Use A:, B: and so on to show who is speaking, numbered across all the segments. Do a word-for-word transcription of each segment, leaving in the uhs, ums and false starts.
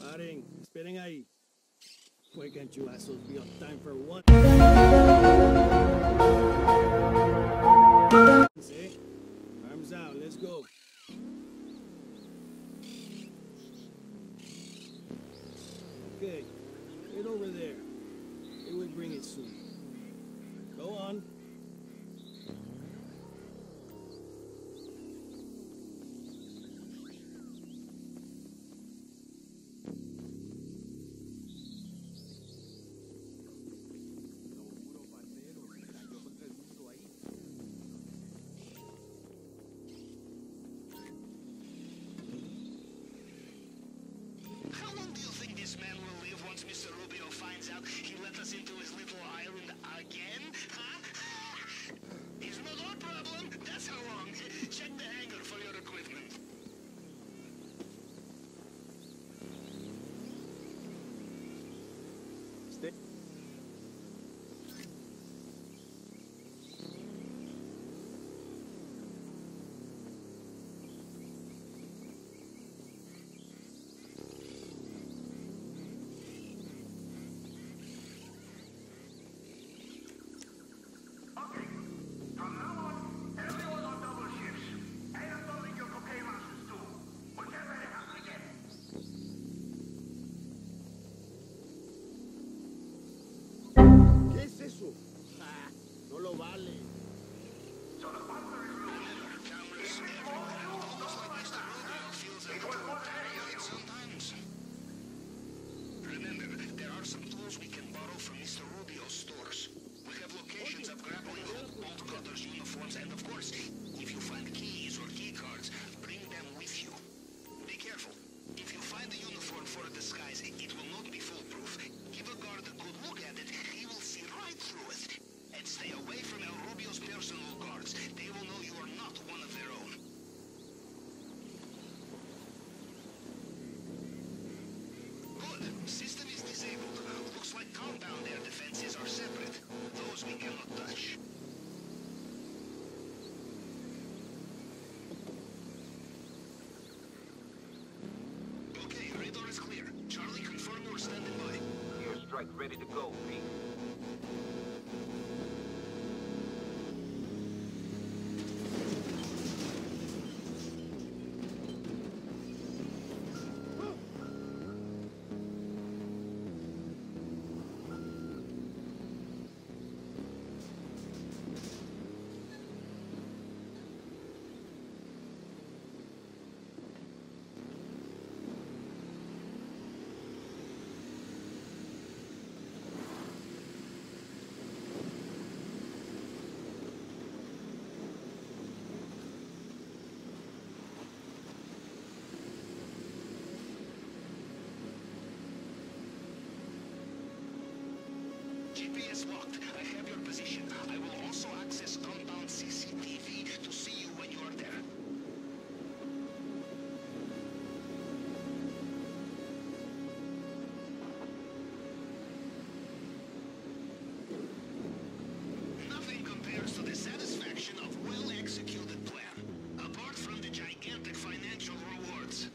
A: Paren, esperen ahí. Why can't you assholes be on time for one? See? Arms out, let's go. Okay, get over there. They will bring it soon. Go on.
B: How long do you think this man will live once Mister Rubio finds out he let us into his little island again? Huh? It's not our problem. That's how long. Check the hangar for your equipment.
A: Stay. ¿Qué es eso? Ah, no lo vale.
B: Cameras everywhere. Almost like Mister Rubio feels a little paranoid sometimes. Remember, there are some tools we can borrow from Mister Rubio's stores. We have locations of grappling hook, bolt cutters, uniforms, and of course, if you find keys or key cards, bring them with you. Be careful. If you find a uniform for a disguise, it will not be foolproof. Give a guard a good look at it, he will see right through it. And stay away from El Rubio's personal guards. They will know you are not one of their own. Good. System is disabled. Looks like compound air defenses are separate. Those we cannot touch. Okay, radar is clear. Charlie, confirm you're standing by.
C: Airstrike ready to go, Pete.
B: G P S locked. I have your position. I will also access compound C C T V to see you when you are there. Nothing compares to the satisfaction of well-executed plan, apart from the gigantic financial rewards.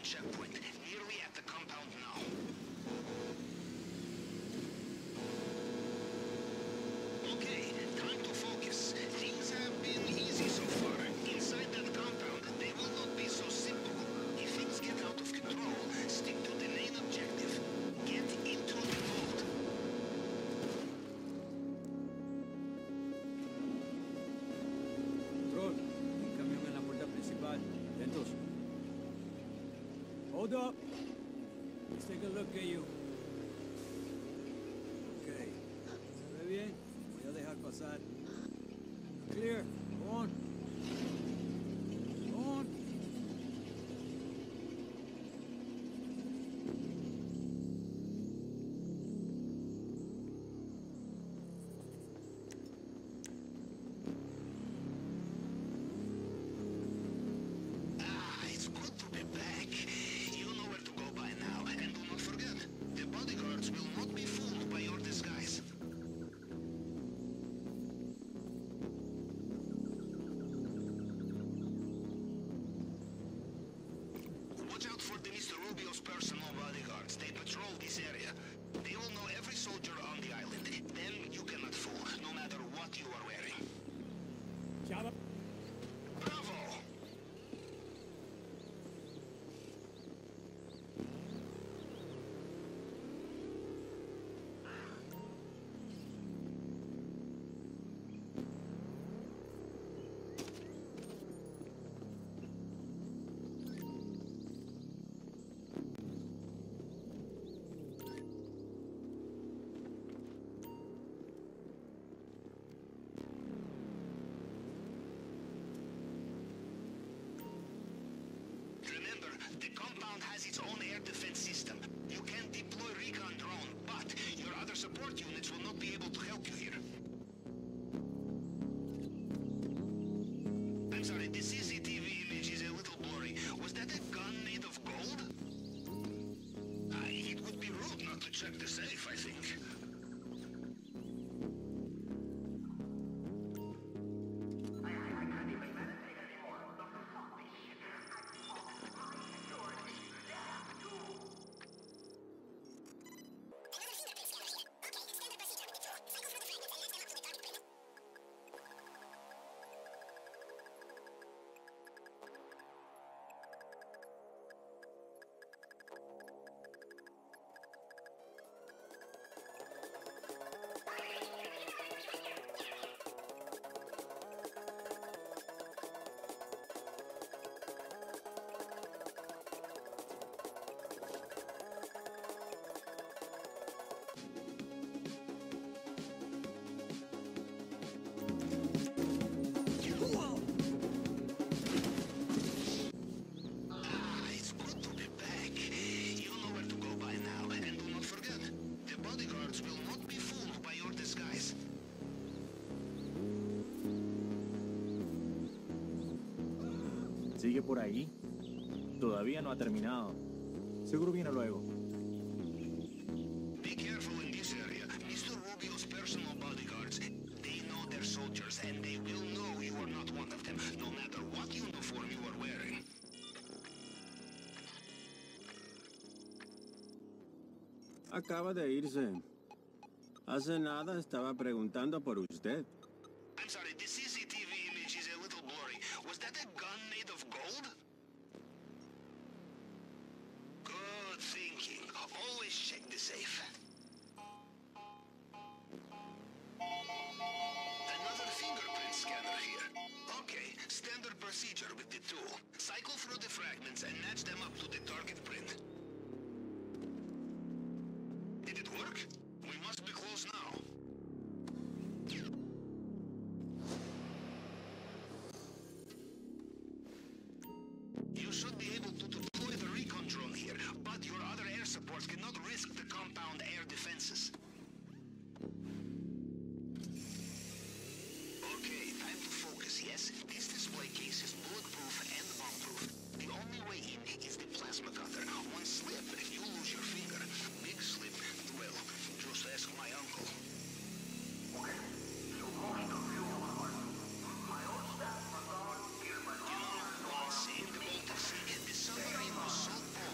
B: checkpoint, nearly at the compound now. Okay, time to focus. Things have been easy so far. Inside that compound, they will not be so simple. If things get out of control, stick to the main objective. Get into the vault.
A: Control, un camión en la puerta principal. Atentos. Hold up. Let's take a look at you. Okay. ¿Se ve bien? Voy a dejar pasar. Clear. Go on. Go on.
B: Ah, it's good to be back. You know where to go by now, and do not forget, the bodyguards will not be fooled by your disguise. Watch out for the Mister Rubio's personal bodyguards. They patrol this area. They will know every soldier on the island. Them you cannot fool, no matter what you are wearing.
A: Chava.
B: Bravo! Remember, the compound has its own air defense system. You can deploy recon drone, but your other support units will not be able to help you here. I'm sorry, the C C T V image is a little blurry. Was that a gun made of gold? Uh, it would be rude not to check the safe, I think. Ah, it's good to be back. You know where to go by now, and do not forget, the bodyguards will not be fooled by your disguise.
D: ¿Sigue por ahí? Todavía no ha terminado. Seguro viene luego.
B: Be careful in this area. Mister Rubio's personal bodyguards, they know their soldiers, and they will know you are not one of them, no matter what uniform you are wearing.
E: Acaba de irse. Hace nada estaba preguntando por usted.
B: I'm sorry, the C C T V image is a little blurry. Was that a gun made of gold? Good thinking. Always check the safe. Another fingerprint scanner here. Okay, standard procedure with the tool. Cycle through the fragments and match them up to the target print. Did it work? We must be close now. You should be able to deploy the recon drone here, but your other air supports cannot risk the compound air defenses. Okay, time to focus, yes? This display case is bulletproof and bomb-proof. The only way in is the plasma cutter. One slip, you lose your finger. Big slip, well, just ask my uncle. You know, once in the Baltic Sea, the submarine was so cold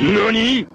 F: 何